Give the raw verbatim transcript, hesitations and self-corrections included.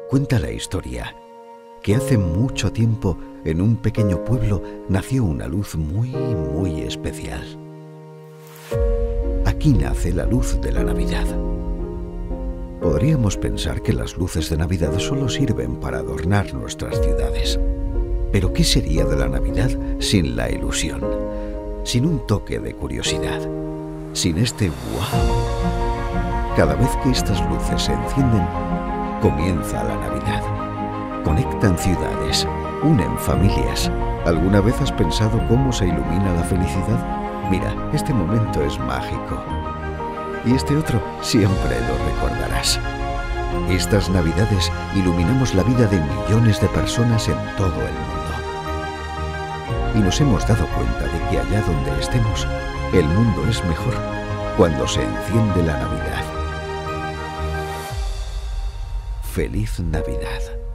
Cuenta la historia que hace mucho tiempo, en un pequeño pueblo, nació una luz muy, muy especial. Aquí nace la luz de la Navidad. Podríamos pensar que las luces de Navidad solo sirven para adornar nuestras ciudades. Pero ¿qué sería de la Navidad sin la ilusión? Sin un toque de curiosidad. Sin este wow. Cada vez que estas luces se encienden, comienza la Navidad. Conectan ciudades, unen familias. ¿Alguna vez has pensado cómo se ilumina la felicidad? Mira, este momento es mágico. Y este otro siempre lo recordarás. Estas Navidades iluminamos la vida de millones de personas en todo el mundo. Y nos hemos dado cuenta de que allá donde estemos, el mundo es mejor cuando se enciende la Navidad. ¡Feliz Navidad!